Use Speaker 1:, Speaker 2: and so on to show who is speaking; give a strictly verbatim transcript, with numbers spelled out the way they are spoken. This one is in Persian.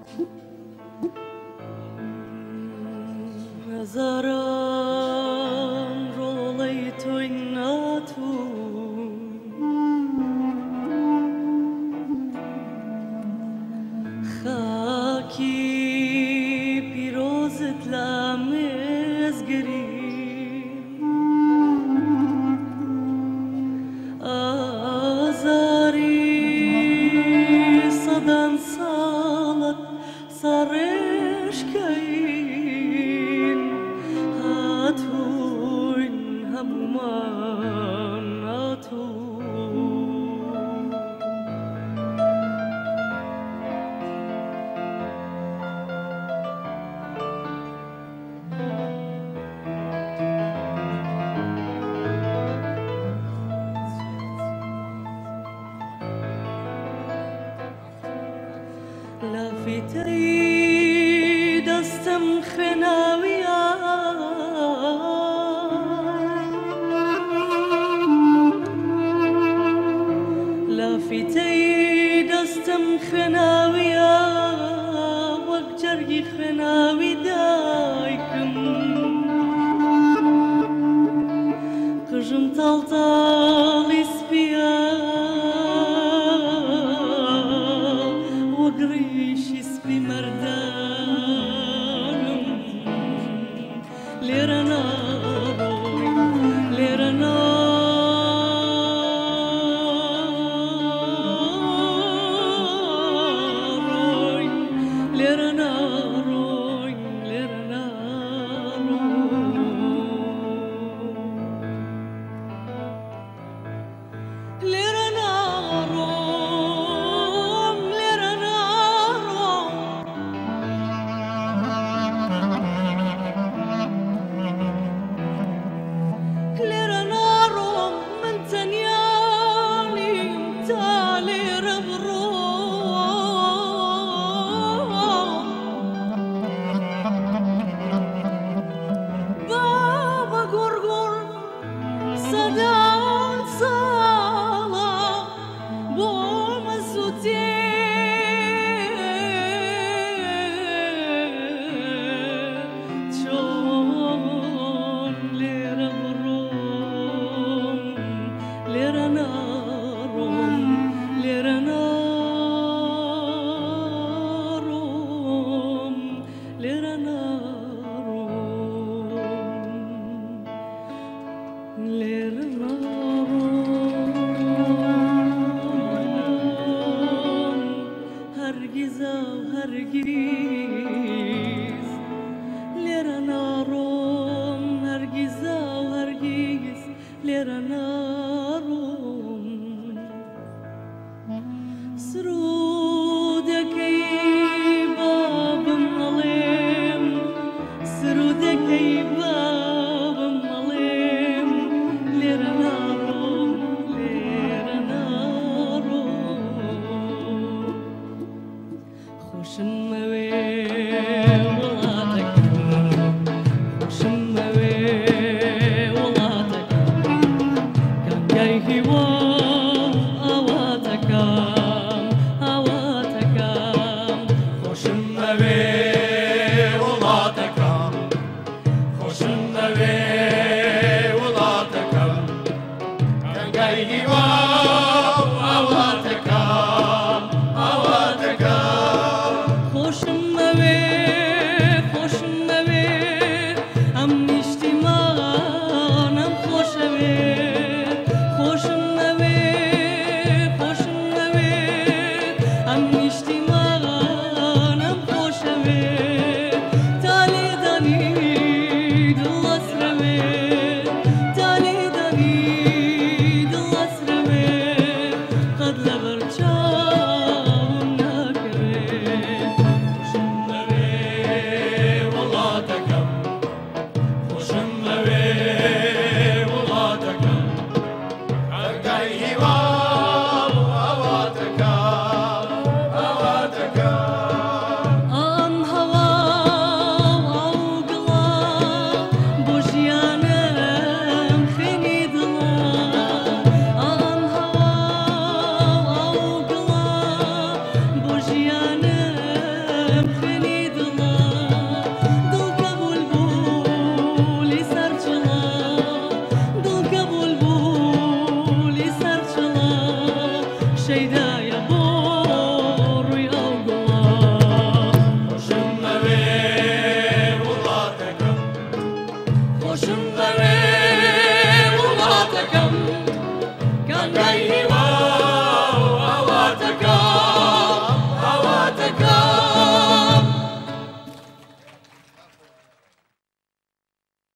Speaker 1: هزاران ڕۆڵەی تۆی ناتوو خاکی پیرۆزت لە مێزگری ئازاری سەدان ساڵت سەڕێشکەین هاتووین هەمومان هاتوو لافیتەی دەستم خوێناویە لافیتەی دەستم خوێناویە وەک جەرگی خوێناوی دایکم قژم تاڵتاڵی سپیە وەگریشی سپی مەردانم لێرە ناڕۆی لێرە ناڕۆی لێرە ناڕۆی لێرە ناڕۆی لێرە ناڕۆم لێرە ناڕۆم لێرە ناڕۆم من تەنیانیم تا لێرە بڕۆم بابە گوڕگوڕ سەدان ساڵە بۆ مەسووتێ چۆن لێرە بڕۆم لێرە ناڕۆم لێرە ناڕۆم لێرە ناڕۆم لێرە ناڕۆم هەرگیزە و هەرگیز لێرە ناڕۆم هەرگیزە و هەرگیز لێرە ناڕۆم سرودەکەی بابم هەڵێم سرودەکەی بابم هەڵێم لێرە ناڕۆم لێرە ناڕۆم خۆشم مەوێ وڵاتەکەم خۆشم مەوێ وڵاتەکەم گەنگای هیوام ئاواتەکەم ئاواتەکەم خۆشم مەوێ وڵاتەکەم خۆشم مەوێ وڵاتەکەم گەنگای هیوام ئاواتەکەم ئاواتەکەم خۆشم مەوێ